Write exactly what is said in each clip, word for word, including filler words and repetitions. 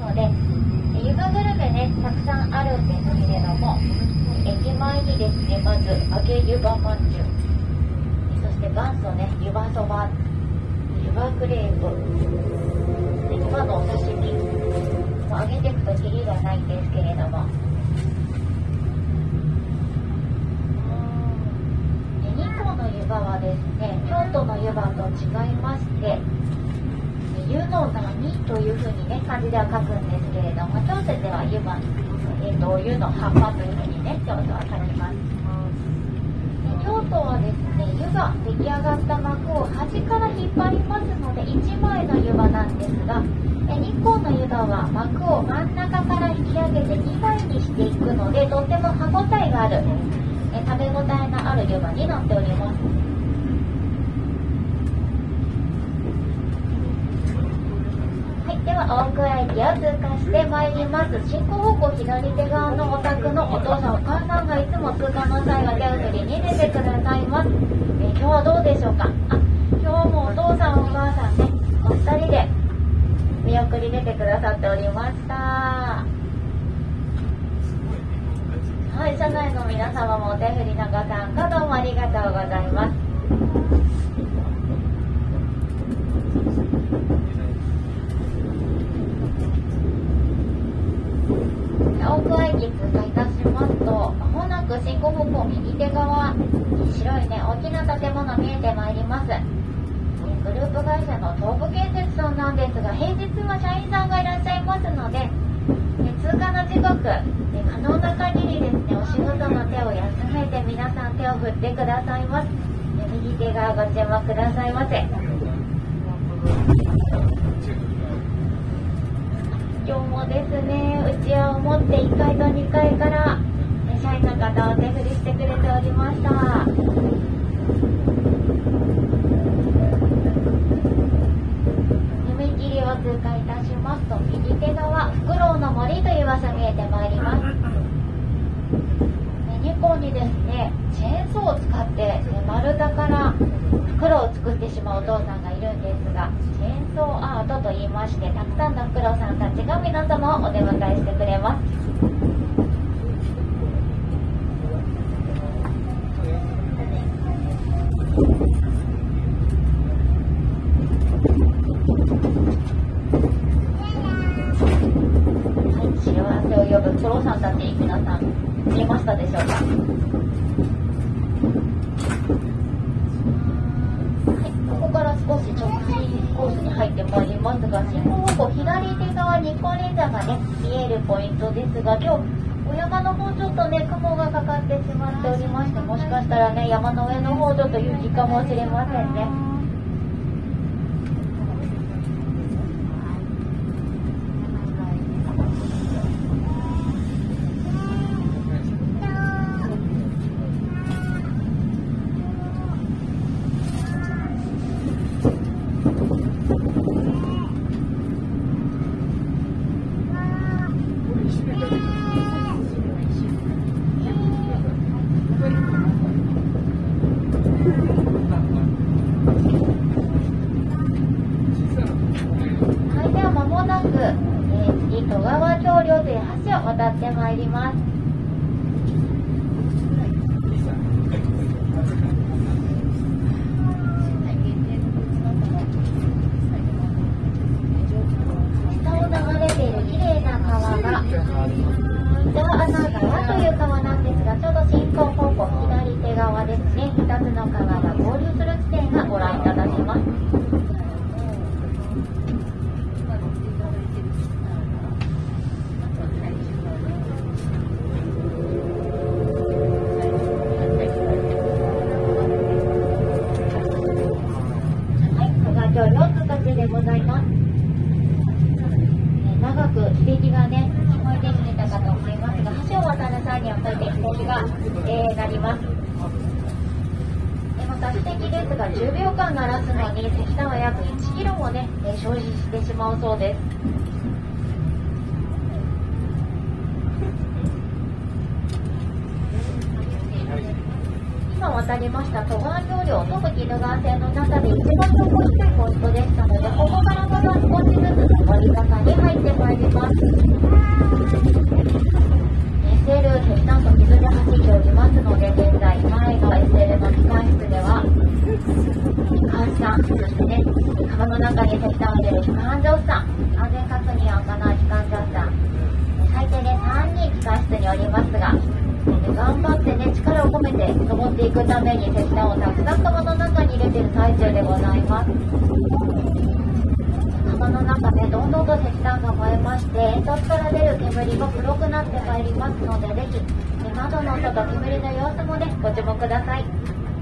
ので、湯葉グルメね、たくさんあるんですけれども、駅前にですね、まず揚げ湯葉まんじゅう、そして元祖ね、湯葉そば、湯葉クレープ、で湯葉のお刺身、もう揚げていくとキリがないんですけれども、日光の湯葉はですね、京都の湯葉と違いまして、湯の波というふうにね、漢字では書くんですけれども、京都では湯葉、えー、と湯の葉っぱというふうにね、京都は書きます。京都はですね、湯が出来上がった膜を端から引っ張りますので、いちまいの湯葉なんですが、日光の湯葉は膜を真ん中から引き上げてにまいにしていくので、とっても歯ごたえがある、え食べ応えのある湯葉になっております。では大倉駅を通過してまいります。進行方向左手側のお宅のお父さんお母さんがいつも通過の際は手を振りに出てくださいます。え今日はどうでしょうか。あ、今日もお父さんお母さんね、お二人で見送り出てくださっておりました。はい、車内の皆様もお手振りのご参加どうもありがとうございます。大倉駅通過いたしますと、まもなく進行方向右手側、白いね、大きな建物見えてまいります。グループ会社の東部建設さんなんですが、平日は社員さんがいらっしゃいますので、通過の時刻、可能な限りですね、お仕事の手を休めて皆さん手を振ってくださいます。右手側ご注目くださいませ。今日もですね、うちわを持っていっかいとにかいから社員の方お手振りしてくれておりました。踏切を通過いたしますと、右手側、フクロウの森という場所見えてまいります。日光にですね、チェーンソーを使って丸太から袋を作ってしまうお父さんがいるんですが、チェーンソーアートと言いまして、たくさんのフクロウさんたちが皆様をお出迎えしてくれます。はい、幸せを呼ぶフクロウさんたち、皆さん見えましたでしょうか。少し直進コースに入ってまいりますが、進行方向左手側日光連山がね見えるポイントですが、今日お山の方ちょっとね雲がかかってしまっておりまして、もしかしたらね山の上の方ちょっと雪かもしれませんね。渡ってまいります。下を流れている綺麗な川が糸穴川という川なんですが、ちょうど進行方向左手側ですね、ふたつの川が合流する地点がご覧いただけます。でございます。長く汽笛がね聞こえてきてたかと思いますが、橋を渡る際にはこうやって汽笛が、えー、鳴ります。また汽笛ですがじゅうびょうかん鳴らすのに石炭は約いちキロもね、えー、消費してしまうそうです。今渡りました戸川橋梁、東武鬼怒川線の中で一番標高低いポイントでしたので、ここからまた少しずつ上り坂に入ってまいります。 ます。エスエル 鉄炭と水で走っておりますので、現在前の エスエル の機関室では機関士さん、そしてね、釜の中に石炭を入れる機関乗士さん、安全確認を行う機関乗士さん、最低でさんにん機関室におりますが、頑張ってね、力を込めて登っていくために石炭をたくさん釜の中に入れている最中でございます。釜の中でどんどんと石炭が燃えまして、煙突から出る煙が黒くなってまいりますので、ぜひ窓の音と煙の様子もね、ご注目ください。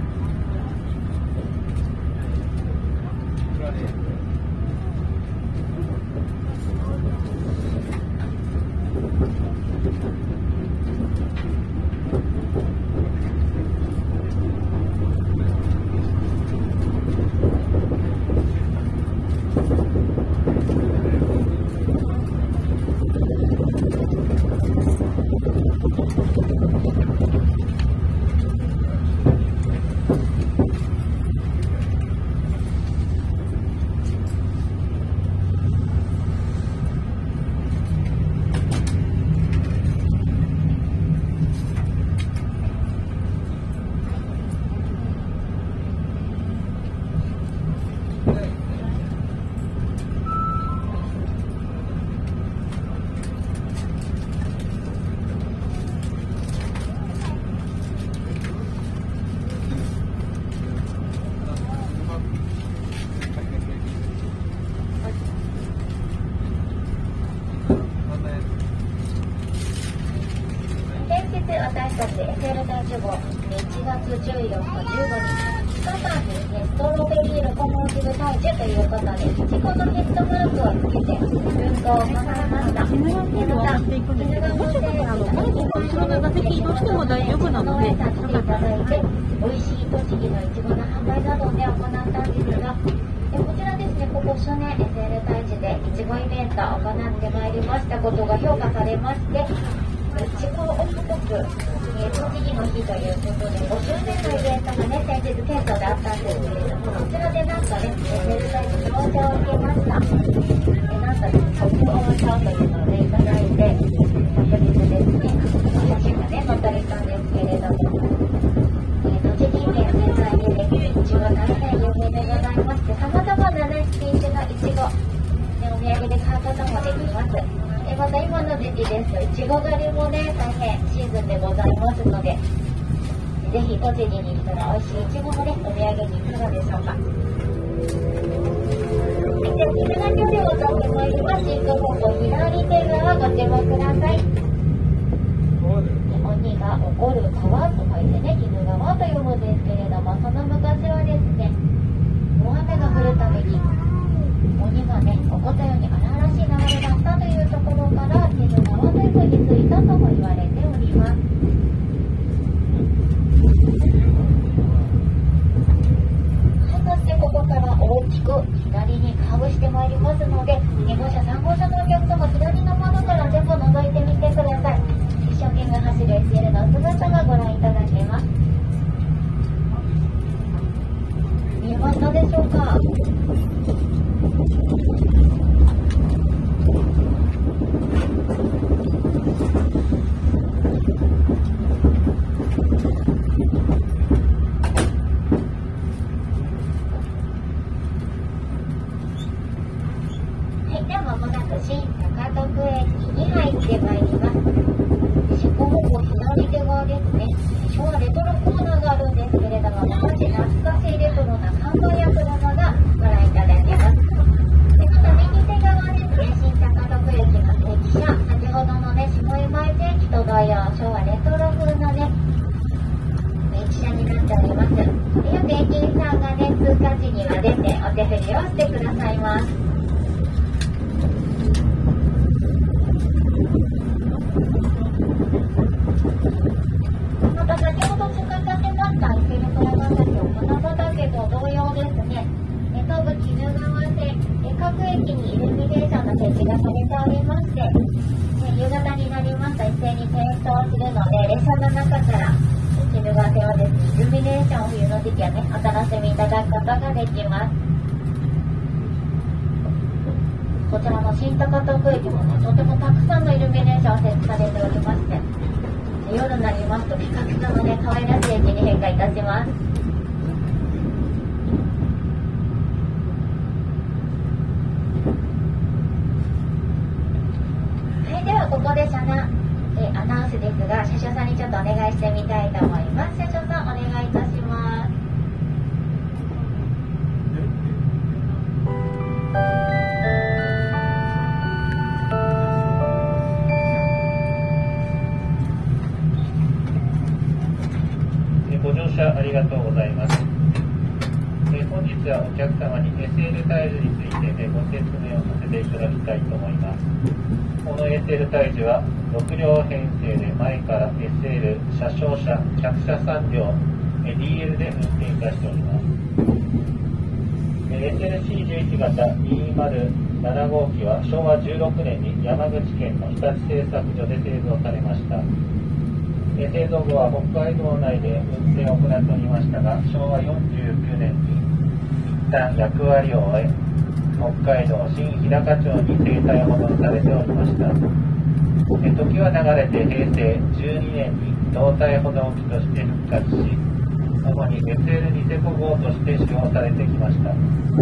私たち エスエル 第じゅうご、いちがつじゅうよっか、じゅうごにち、ふつかかんに、ね、ストロベリーロコモーティブ退治ということで、いちごのヘッドマークをつけて運行を行いました。 煙を見るをしていくんですけど、もしかしたら前と後ろの座席移動しても大丈夫なので、 来ていただいて、美味しい栃木のいちごの販売などをね、行ったんですが、こちらですね、ここ数年 エスエル 退治でいちごイベントを行ってまいりましたことが評価されまして、いちご王国、えー、栃木の日ということでごしゅうねんのイベントがね、先日県庁であったんですけれども、こちらでなんとね、エスエル 退治表彰を受けました。でなんとね、特王賞というのをね、いただいて、翌日ですね、写真がね、載ったりしたんですけれども、えー、栃木県全体でね、いちご大変有名でございまして、さまざまなね、品種のいちご、ね、お土産で買うこともできます。また今の時期ですと、いちご狩りもね、大変シーズンでございますので、ぜひ栃木に来たら美味しいいちごもね、お土産にいかがでしょうか。で、鬼が距離をとってまいります。進行方向左手側ご注目ください。鬼が起こる川と書いてね、鬼怒川と読むんですけれども、その昔はですね、大雨が降るために鬼がね、起こったように荒々しい流れだったというところから、鬼怒川というふうについたとも言われております。そしてここから大きく左にカーブしてまいりますので、にごうしゃさんごうしゃのお客様、左の窓から全部覗いてみてください。一生懸命走る エスエル の姿がご覧いただけます。見えましたでしょうか。まもなく新高徳駅に入ってまいります。進行方向左手側ですね。昭和レトロコーナーがあるんですけれども、昔懐かしいレトロな看板や車がご覧いただけます。でまた右手側ですね、新高徳駅の駅舎、先ほどのね、下今市駅と同様、昭和レトロ風のね、駅舎になっております。でよく駅員さんがね、通過時には出てお手振りをしてくださいます。また先ほど通過させました池袋ヶ崎お花畑と同様ですね、東武鬼怒川線各駅にイルミネーションの設置がされておりまして、夕方になりますと一斉に点灯するので、列車の中から鬼怒川線はですね、イルミネーションを冬の時期はね、お楽しみいただくことができます。こちらの新高徳駅もね、とても車を設置されておりまして、夜になりますとピカピカのね可愛らしい駅に変化いたします。はい、ではここで車内えアナウンスですが、車掌さんにちょっとお願いしてみたいと思います。車掌さんお願いいたします。 ご乗車ありがとうございます。え本日はお客様に エスエル タイルについてご説明をさせていただきたいと思います。この エスエル タイルはろく両編成で前から エスエル 車掌車、客車さん両 ディーエル で運転いたしております。エスエルシーじゅういち 型にひゃくなな号機はしょうわじゅうろくねんに山口県の日立製作所で製造されました。製造後は北海道内で運転を行っておりましたが、しょうわよんじゅうきゅうねんに一旦役割を終え、北海道新日高町に生態を戻されておりました。時は流れてへいせいじゅうにねんに胴体保存機として復活し、主に エスエル ニセコ号として使用されてきました。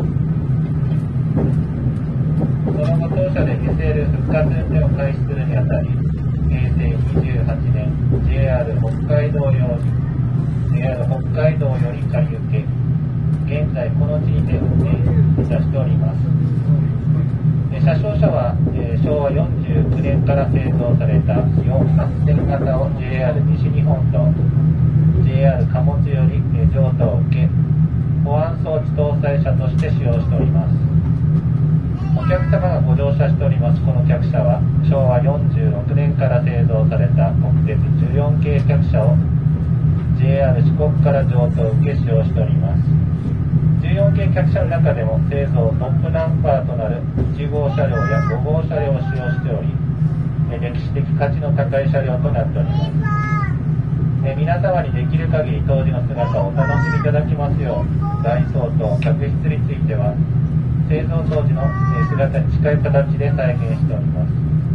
その後当社で エスエル 復活運転を開始するにあたり、へいせいにじゅうはちねん ジェイアール 北海道より ジェイアール 北海道より借り受け、現在この地にて運転いたしております。車掌車は、えー、しょうわよんじゅうきゅうねんから製造されたよんはっせん型を ジェイアール 西日本と ジェイアール 貨物より、えー、譲渡を受け、保安装置搭載車として使用しております。お客様がご乗車しておりますこの客車はしょうわよんじゅうろくねんから製造された国鉄じゅうよん系客車を ジェイアール 四国から譲渡を受け使用しております。じゅうよん系客車の中でも製造トップナンバーとなるいち号車両やご号車両を使用しており、歴史的価値の高い車両となっております。皆様にできる限り当時の姿をお楽しみいただきますよう、外装と客室については製造当時の姿に近い形で再現しております。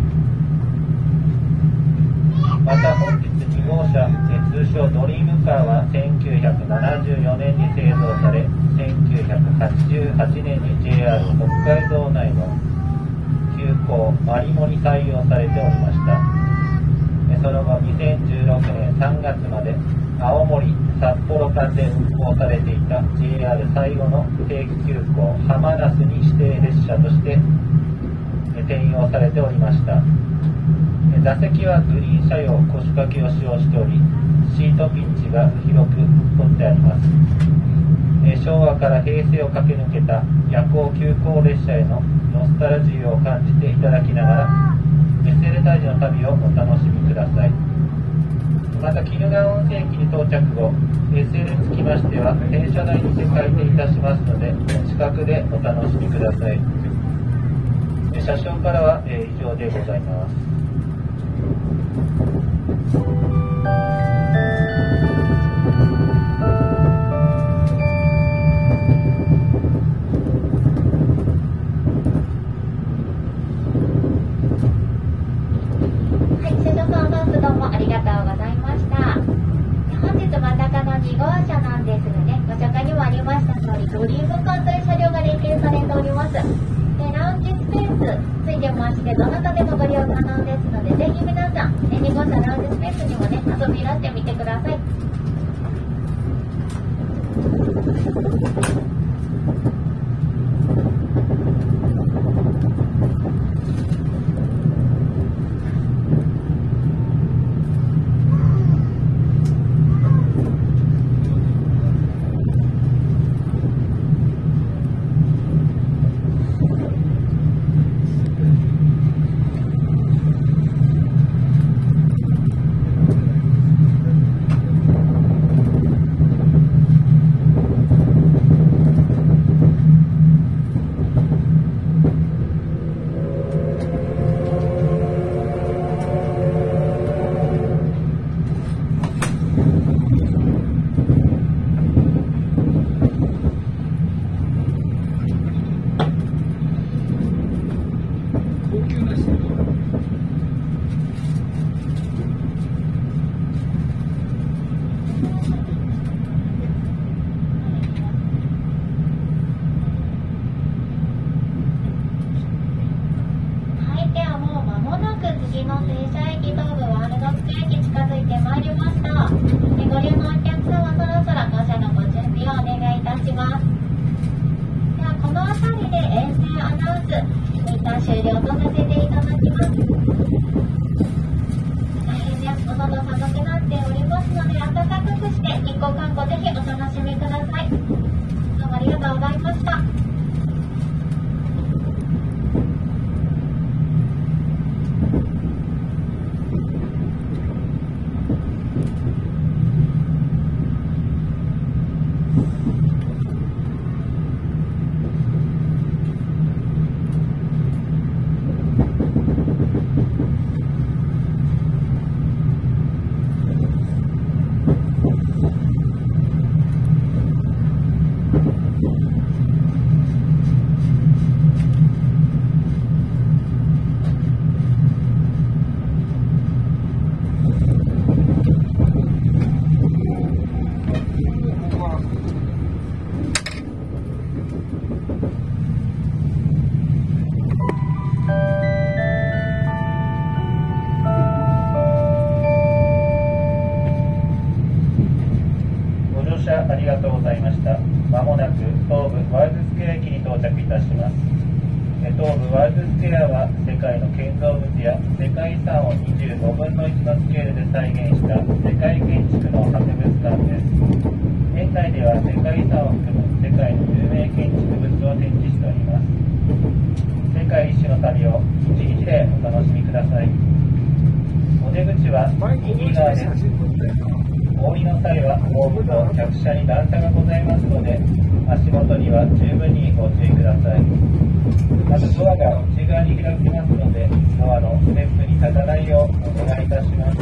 また本日に号車、通称ドリームカーはせんきゅうひゃくななじゅうよねんに製造され、せんきゅうひゃくはちじゅうはちねんに ジェイアール 北海道内の急行マリモに採用されておりました。その後にせんじゅうろくねんさんがつまで青森、札幌間で運行されていた ジェイアール 最後の定期急行浜那須に指定列車として転用されておりました。座席はグリーン車用腰掛けを使用しており、シートピンチが広く取ってあります。昭和から平成を駆け抜けた夜行急行列車へのノスタルジーを感じていただきながら エスエル タイルの旅をお楽しみください。また鬼怒川温泉駅に到着後、 エスエル につきましては電車内にて開店いたしますので、近くでお楽しみください。車掌からは以上でございます。 どうもありがとうございました。本日真ん中のに号車なんですがね、ご紹介にもありました通り、ドリームカーという車両が連携されております。でラウンジスペースついてまして、どなたでもご利用可能ですので、ぜひ皆さん、に号車ラウンジスペースにもね、遊びになってみてください。 の停車駅東武ワールドスクエアに近づいてまいりました。ご利用のお客様、そろそろ降車のご準備をお願いいたします。ではこの辺りで衛星アナウンス一旦終了とさせていただきます。大変ね、お外寒くなっておりますので、暖かくして日光観光ぜひお楽しみください。どうもありがとうございました。 ありがとうございました。まもなく東武ワールドスクエア駅に到着いたします。東武ワールドスクエアは世界の建造物や世界遺産をにじゅうごぶんのいちのスケールで再現した世界建築の博物館です。園内では世界遺産を含む世界の有名建築物を展示しております。世界一周の旅をいちにちでお楽しみください。お出口は右側です。お降りの際はホームと客車に段差がございますので、足元には十分にご注意ください。またドアが内側に開きますので、ドアのステップに立たないようお願いいたします。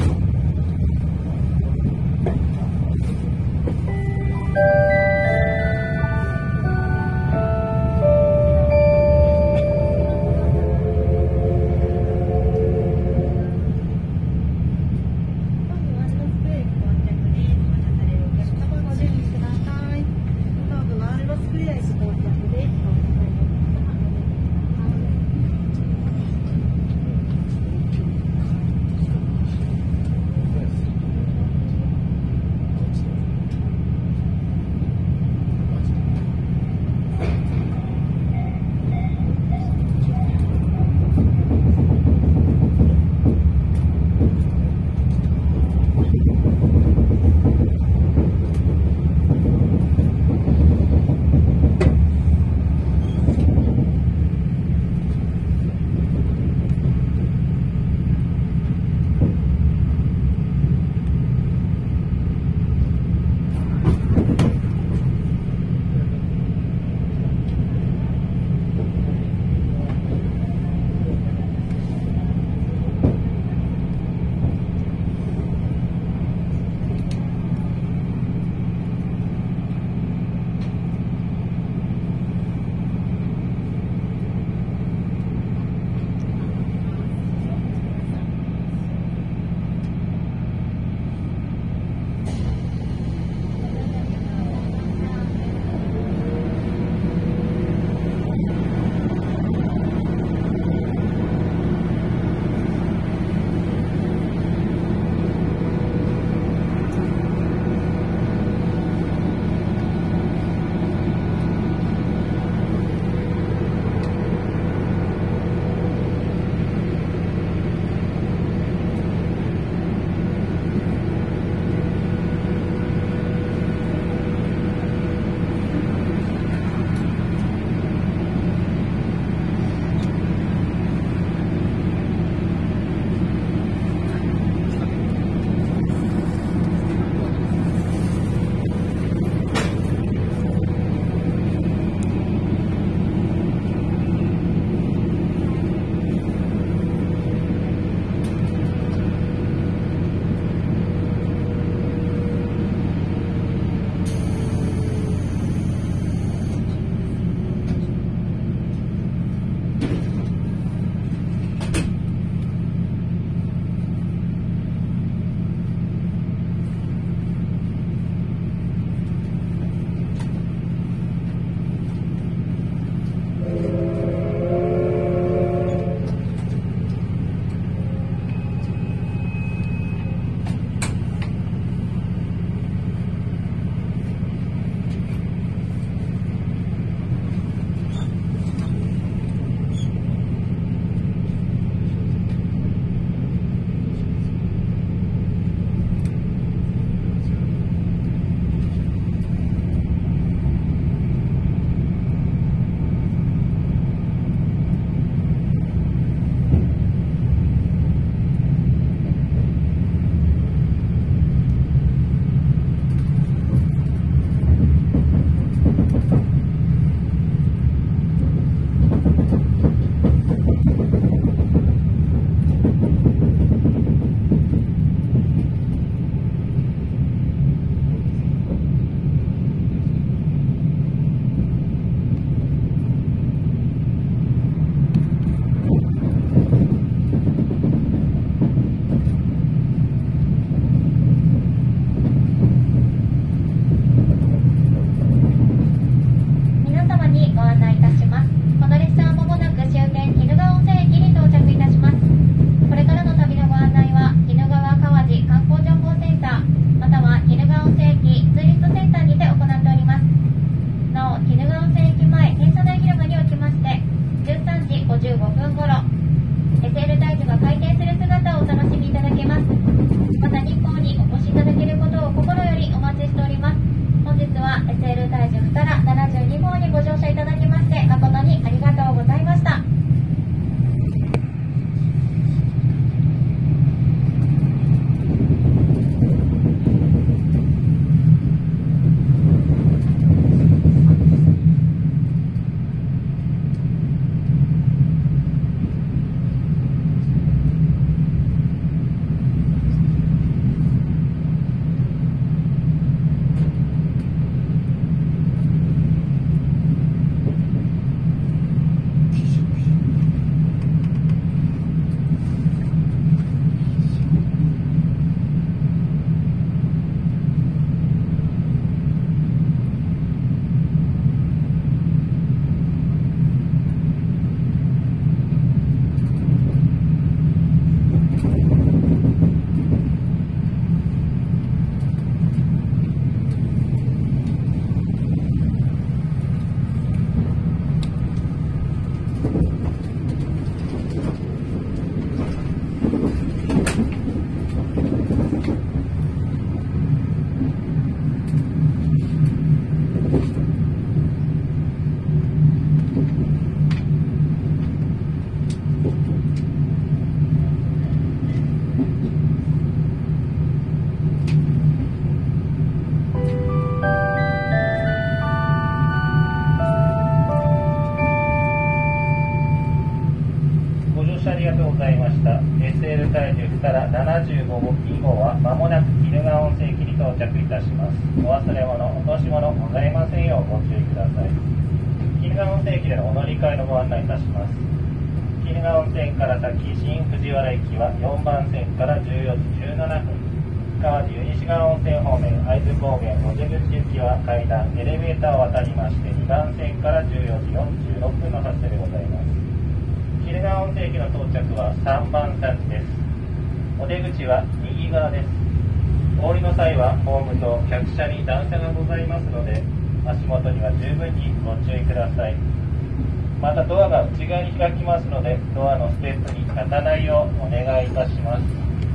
ありがとうございました。 エスエル 体重からななじゅうご号以後はまもなく鬼怒川温泉駅に到着いたします。お忘れ物、落とし物ございませんようご注意ください。鬼怒川温泉駅でのお乗り換えのご案内いたします。鬼怒川温泉から先、新藤原駅はよんばん線からじゅうよじじゅうななふん、川尻西川温泉方面会津高原尾瀬口行きは階段エレベーターを渡りましてにばん線からじゅうよじよんじゅうろっぷんの発車でございます。鬼怒川温泉駅の到着はさんばん線です。お出口は右側です。お降りの際はホームと客車に段差がございますので、足元には十分にご注意ください。またドアが内側に開きますので、ドアのステップに立たないようお願いいたします。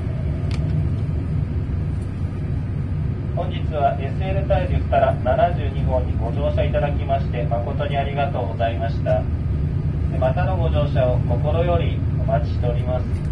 本日は エスエル 体重からななじゅうに号にご乗車いただきまして誠にありがとうございました。またのご乗車を心よりお待ちしております。